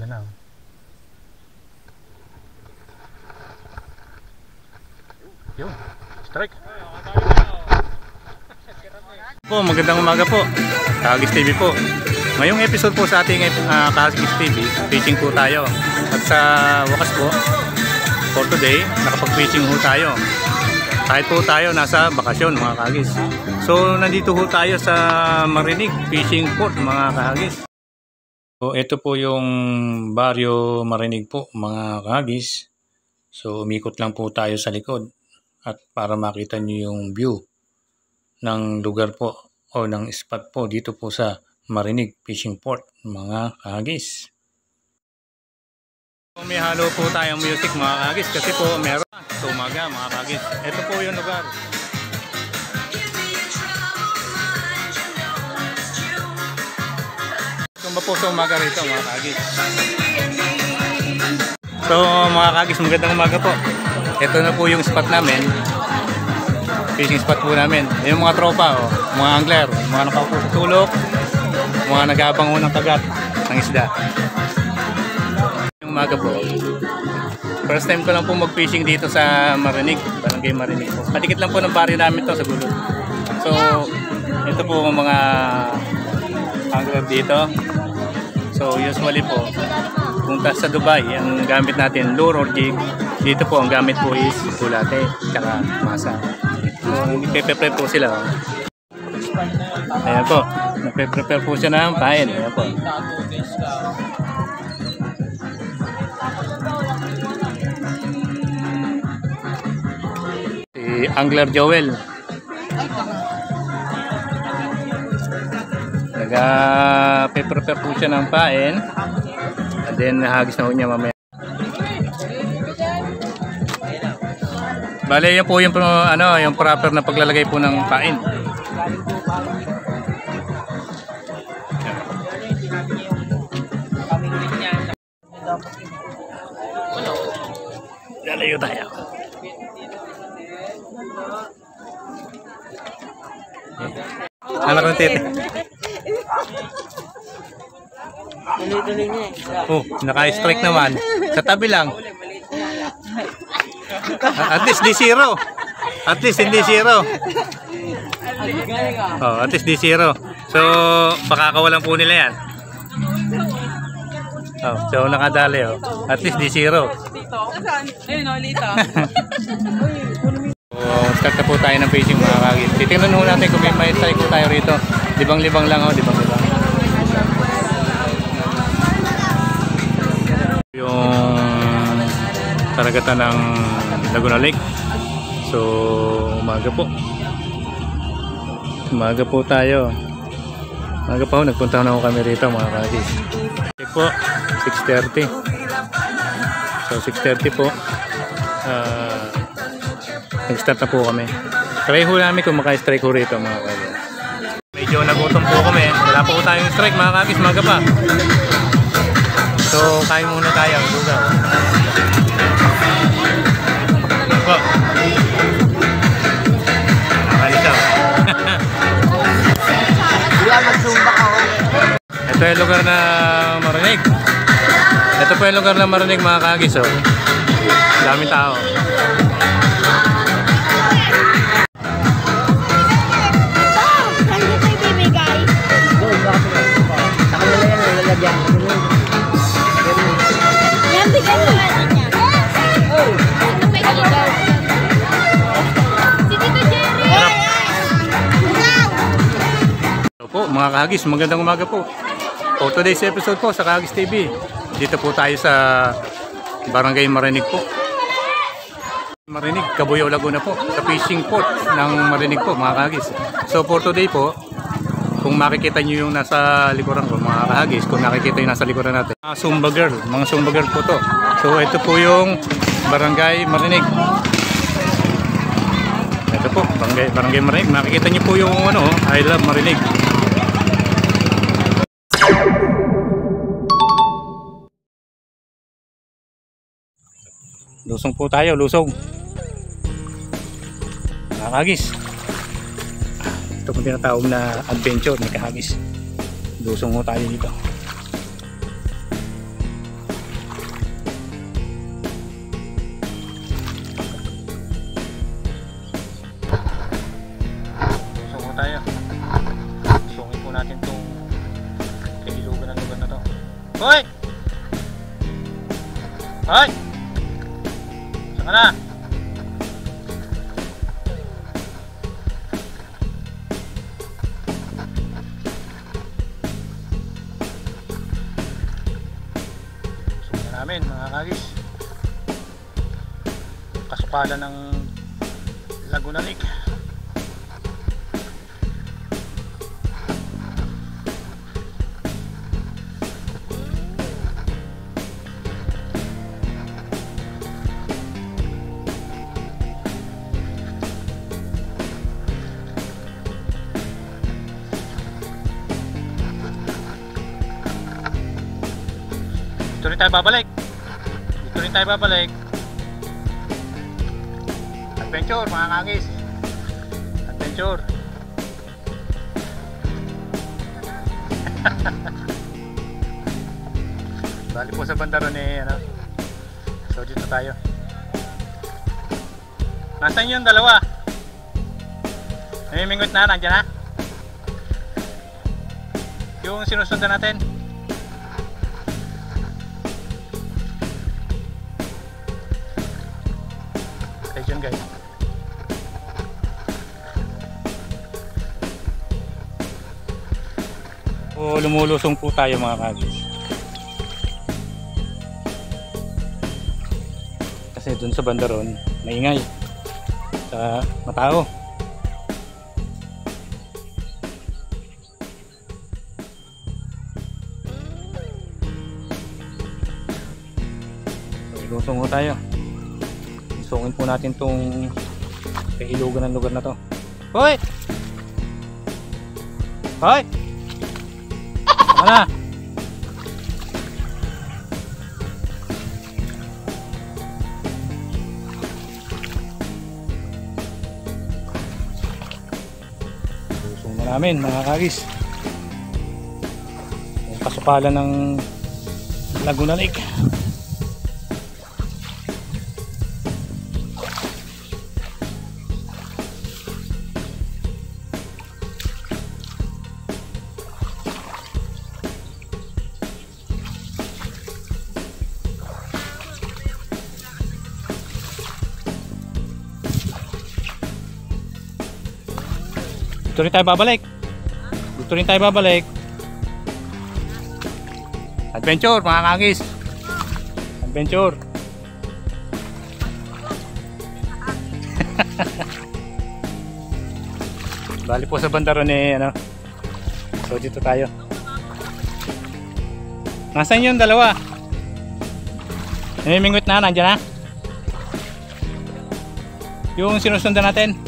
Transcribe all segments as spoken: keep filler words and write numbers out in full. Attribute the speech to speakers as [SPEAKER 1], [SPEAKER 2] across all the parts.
[SPEAKER 1] Yan na. Yun, strike. Po, magandang umaga po. Kahagis T V po. Ngayong episode po sa ating uh, Kahagis T V, fishing po tayo. At sa wakas po, for today, nakapag-fishing po tayo. Kahit po tayo nasa bakasyon mga kahagis. So, nandito po tayo sa Marinig Fishing Port mga kahagis. So, ito po yung baryo Marinig po mga kahagis. So, umikot lang po tayo sa likod. At para makita nyo yung view ng lugar po o ng spot po dito po sa Marinig Fishing Port mga kahagis. So, may halo po tayong music mga kahagis kasi po meron sa umaga mga kahagis. Ito po yung lugar. Tumba po sa umaga rito mga kahagis. So mga kahagis, magandang umaga po. Ito na po yung spot namin. Fishing spot po namin. Yung mga tropa, oh, mga angler, mga nakaupo sa sulok, mga nag-aabang ng kagat ng isda. Yung umaga po. First time ko lang po mag-fishing dito sa Marinig, Barangay Marinig po. Kadikit lang po ng baryo namin to sa gulod. So, ito po mga angler dito. So, usually po, punta sa Dubai, ang gamit natin, lure or jig. Dito po, ang gamit po is bulate, tsaka masa. So, nagpe-prepare po sila. Oh. Ayan po, nagpe-prepare po siya ng pain. Ayan po. Si Angler Joel. Nag-prepare po siya ng pain. And then, nahagis na po niya mamaya. Bale, yan po yung, ano, yung proper na paglalagay po ng pain. Lalayo tayo. Anak ng tete. Oh, naka-strike naman. Sa tabi lang. At least di zero. At least hindi zero. Oh, at least di zero. So, baka kawalan po nila yan. Oh, so nakadali oh. At least di zero.
[SPEAKER 2] Ayun oh, lito.
[SPEAKER 1] So, start na po tayo ng fishing mga kagis. Titingnan ho natin kung may may strike po tayo rito. Libang-libang lang oh, libang-libang. Yung karagatan ng Laguna Lake. So, umaga po. Umaga po tayo. Umaga pa ho, nagpunta na ho kami rito mga kagis. Check po, six thirty. So, six thirty po. Uh, nag-start na po kami. Try ho namin kung maka-strike ho rito mga kagis. Medyo nagutom po kami. Wala po tayong strike mga kagis, umaga pa. So, kain muna tayo. Lugaw. Po. Nakalisaw. Ito yung lugar na Marinig. Ito po yung lugar na Marinig mga kagis. Oh. Daming tao. Po, mga kahagis, magandang umaga po. For today's episode po sa Kahagis T V. Dito po tayo sa Barangay Marinig po. Marinig, Cabuyao, Laguna po. Sa fishing port ng Marinig po, mga kahagis. So for today po, kung makikita nyo yung nasa likuran ko, mga kahagis, kung nakikita yung nasa likuran natin, mga Sumba Girl, mga Sumba Girl po to. So ito po yung Barangay Marinig. Ito po, Barangay, Barangay Marinig. Makikita nyo po yung ano, I love Marinig. Lusong po tayo, lusong. Mga kahagis. Ito po tinatawag na adventure ni kahagis. Lusong po tayo dito. Hoy! Saan ka na? Gusto na namin mga kagis. Kasukalan ng Laguna Lake. Dito rin tayo babalik. Dito rin tayo babalik. Adventure mga kagis. Adventure. Bali po sa bandaron eh ano. So dito tayo. Nasaan yung dalawa? Namimingot na, nandiyan na. Yung sinusundan natin. Yun guys. So, lumulusong po tayo mga kagis. Kasi dun sa bandaron maingay sa matao. So, ilusong po tayo. Isungin po natin tong kahilugan ng lugar na to. Hoy! Hoy! Ano? Ilusong na namin mga kagis. Yung kasukalan ng Laguna Lake. Dito rin tayo babalik. Dito rin tayo babalik. Adventure mga kagis. Adventure. Bali po sa bandaron eh ano. So dito tayo. Nasaan yung dalawa? Namimingot na, nandiyan na. Yung sinusundan natin.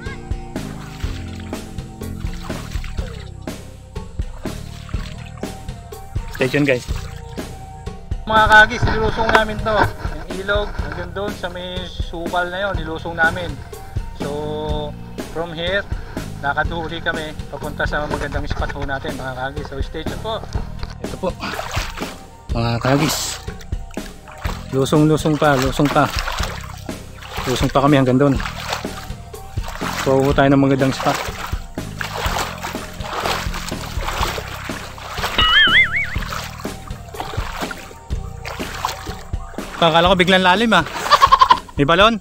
[SPEAKER 1] Station guys. Mga kagis, nilusong namin to. Yung ilog hanggang doon sa may sukal na yon, nilusong namin. So from here nakaduli kami papunta sa magandang spot ho natin mga kagis. So station po. Ito po mga kagis. Lusong lusong pa, lusong pa. Lusong pa kami hanggang doon. So tayo ng magandang spot. Akala ko biglang lalim ah. May balon.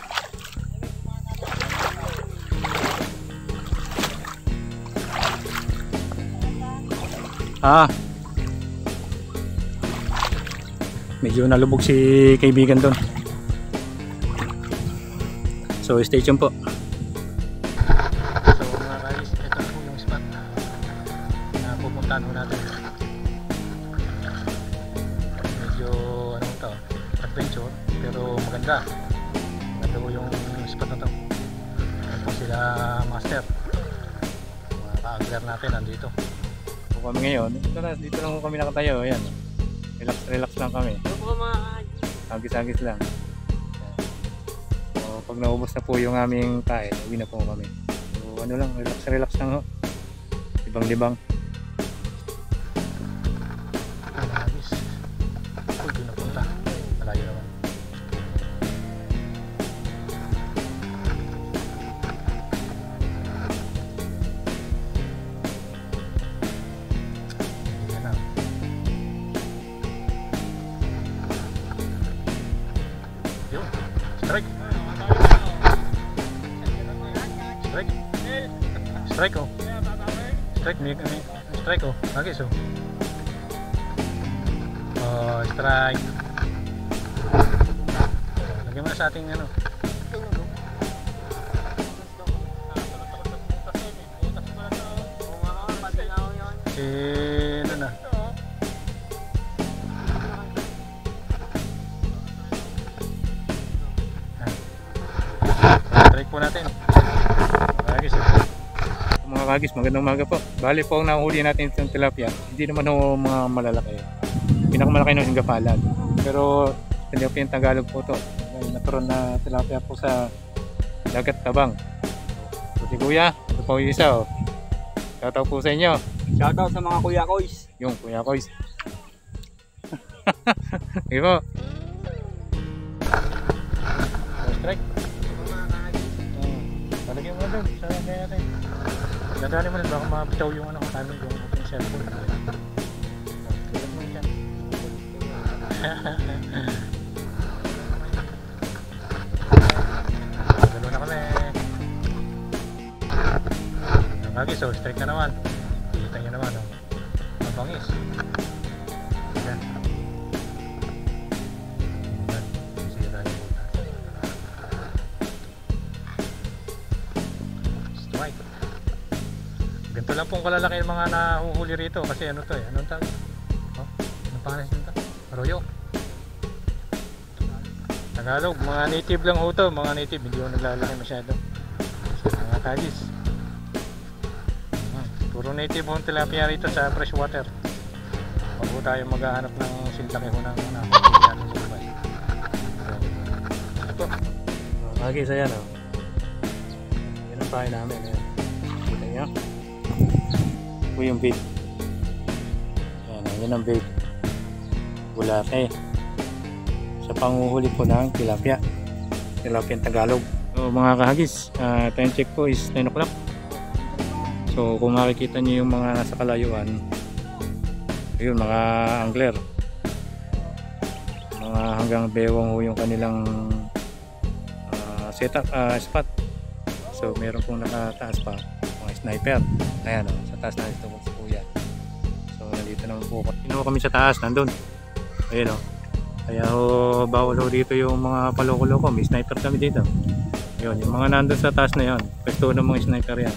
[SPEAKER 1] Ah. Medyo nalubog si kaibigan doon. So stay tuned po. So mga guys, ito po yung spot na pupuntahan mo natin. Medyo ano to, adventure pero maganda. Maganda po yung spot na to. Ito po sila master. Mga ka-angler natin nandito. So kami ngayon, dito, na, dito lang kami nakatayo. Ayan. Relax relax lang kami. Agis-agis lang. So pag naubos na po yung aming kain, uwi na po kami. So ano lang, relax relax lang ho. Libang-libang. Agis. Uy, doon na punta. Malayo naman. Yan na. Strike. Strike. Strike oh. Strike may, may strike oh. Agis oh. Oh, strike. Lagyan mo na sa ating ano. Si ano na. Strike po natin. Kagis oh. Mga kagis, magandang umaga po. Bali po ang nahuli natin itong tilapia. Hindi naman ho mga malalaki. Pinakamalaki ng hinggapalad. Pero tilapia yung Tagalog po to. Naturon na tilapia po sa dagat Tabang. So si Kuya, ito po yung isa oh. Shoutout po sa inyo.
[SPEAKER 3] Shoutout sa mga kuya koys.
[SPEAKER 1] Yung Kuya Koys. Sige po. Strike. Talagyan mo doon sa kanya natin. Dadali mo rin baka mabitaw yung ano namin yung ating cellphone. Tulad mo dyan. Galo na kami. Lagi so strike na naman. Kita nyo naman oh. Mabangis. Yan. Yan. Sira yung buta. Strike. Ganito lang pong kalalaki yung mga nahuhuli rito kasi ano to eh. Anong tawag? Oh, anong pangalan nito? Arroyo. Tagalog. Mga native lang ho to. Mga native. Hindi ko naglalaki masyado. Mga kagis. Puro native hong tilapia rito sa freshwater. Pag po tayo maghahanap ng sinlaki ho ng nakakapilihan sa Dubai. So, ito. Kagis, ayan o. Yan ang pahay namin. Ayan. Kita nyo? Ito yung bait. Ayan, yan ang bait. Bulate. Sa panguhuli po ng tilapia. Tilapia ng Tagalog. So mga kahagis, uh, time check po is nine o'clock. So kung makikita nyo yung mga nasa kalayuan, yun mga angler, mga hanggang bewang ho yung kanilang uh, setup, uh, spot. So meron pong nakataas pa mga sniper. Ayan o, sa taas na ito po si Kuya. So nandito naman po Pinuha kami sa taas, nandun. Ayun o. Kaya ho, bawal ho dito yung mga paloko-loko. May sniper kami dito. Yun, yung mga nandun sa taas na yun, pwesto ng mga sniper yan.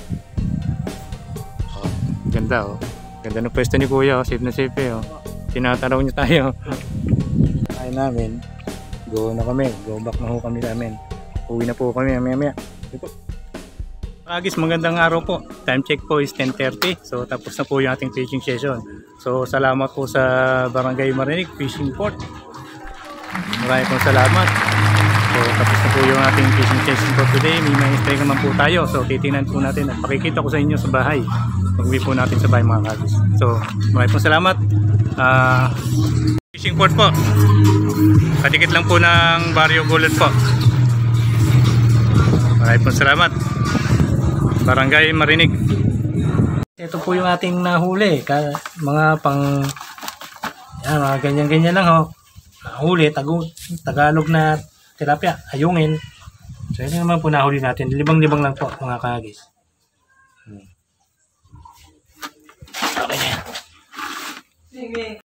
[SPEAKER 1] Ganda oh. Ganda ng pwesto ni Kuya oh. Safe na safe eh oh. Tinatanaw niya tayo. Ay namin. Go na kami. Go back na ho kami namin. Uwi na po kami maya maya. Agis, magandang araw po. Time check po is ten thirty. So tapos na po yung ating fishing session. So salamat po sa Barangay Marinig Fishing Port. Maraming pong salamat. So tapos na po yung ating fishing session for today. May mga strike naman po tayo. So titingnan po natin at pakikita ko sa inyo sa bahay. Pag-uwi po natin sa bahay mga kagis. So maraming pong salamat. uh, Fishing port po. Kadikit lang po ng Barrio Gulod po. Maraming pong salamat. Barangay Marinig. Ito po yung ating nahuli. Mga pang yan, mga ganyan-ganyan lang ho. Nahuli, tago, Tagalog na tilapia, ayungin. So ito naman po nahuli natin. Libang-libang lang po mga kagis. Hmm. Okay na yan.
[SPEAKER 2] Sige.